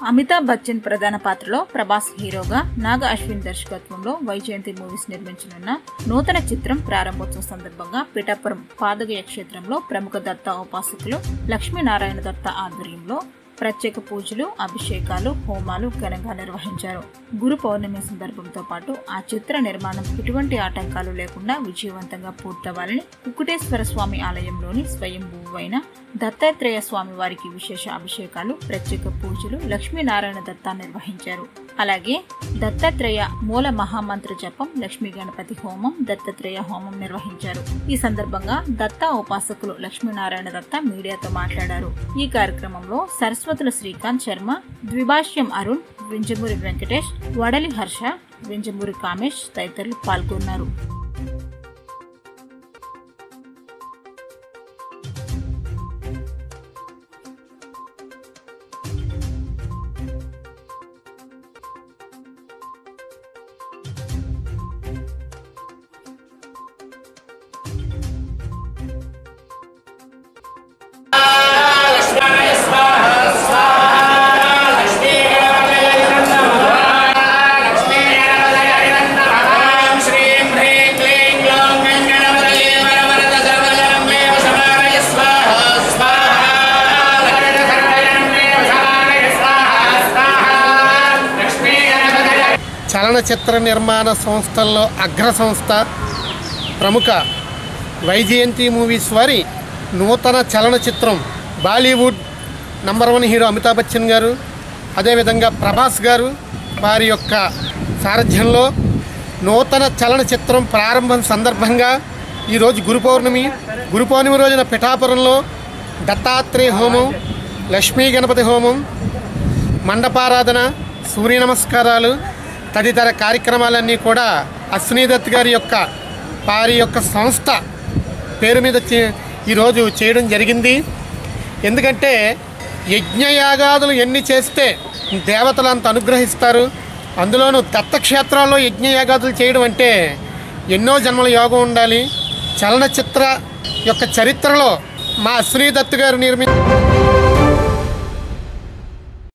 అమితాబ్ బచ్చన్ ప్రధాన పాత్రలో ప్రభాస్ హీరోగా, నాగ అశ్విన్ దర్శకత్వంలో వైజయంతి మూవీస్ నిర్మించనున్న నూతన చిత్రం ప్రారంభోత్సవం సందర్భంగా పిఠాపురం పాదగయ క్షేత్రంలో ప్రముఖ దత్త ఉపాసకులు లక్ష్మీనారాయణ దత్త ఆధ్వర్యంలో ప్రత్యేక పూజలు, అభిషేకాలు, హోమాలు ఘనంగా నిర్వహించారు. గురు పౌర్ణమి సందర్భంతో పాటు ఆ చిత్ర నిర్మాణం ఎటువంటి ఆటంకాలు లేకుండా విజయవంతంగా పూర్తవ్వాలని కుక్కుటేశ్వర స్వామి ఆలయంలోని స్వయంభూవైన దత్తాత్రేయ స్వామి వారికి విశేష అభిషేకాలు, ప్రత్యేక పూజలు లక్ష్మీనారాయణ దత్త నిర్వహించారు. అలాగే దత్తాత్రేయ మూల మహామంత్ర జపం, లక్ష్మీ గణపతి హోమం, దత్తాత్రేయ హోమం నిర్వహించారు. ఈ సందర్భంగా దత్త ఉపాసకులు లక్ష్మీనారాయణ దత్త మీడియాతో మాట్లాడారు. ఈ కార్యక్రమంలో సరస్వతుల శ్రీకాంత్ శర్మ, ద్విభాష్యం అరుణ్, వింజమూరి వెంకటేష్, వడలి హర్ష, వింజమూరి కామేష్ తదితరులు పాల్గొన్నారు. చలనచిత్ర నిర్మాణ సంస్థల్లో అగ్ర సంస్థ ప్రముఖ వైజయంతి మూవీస్ వారి నూతన చలనచిత్రం Bollywood number 1 hero Amitabh Bachchan గారు, అదేవిధంగా ప్రభాస్ గారు వారి యొక్క సారథ్యంలో నూతన చలనచిత్రం ప్రారంభం సందర్భంగా ఈరోజు గురు పౌర్ణమి రోజున పిఠాపురంలో దత్తాత్రేయ హోమం, లక్ష్మీ గణపతి హోమం, మండపారాధన, సూర్య నమస్కారాలు తదితర కార్యక్రమాలన్నీ కూడా అశ్విని దత్ వారి యొక్క సంస్థ పేరు మీద ఈరోజు చేయడం జరిగింది. ఎందుకంటే యజ్ఞయాగాదులు ఎన్ని చేస్తే దేవతలు అంత అనుగ్రహిస్తారు. అందులోనూ దత్తక్షేత్రాల్లో యజ్ఞయాగాదులు చేయడం అంటే ఎన్నో జన్మల యోగం ఉండాలి. చలనచిత్ర యొక్క చరిత్రలో మా అశ్విని దత్ గారు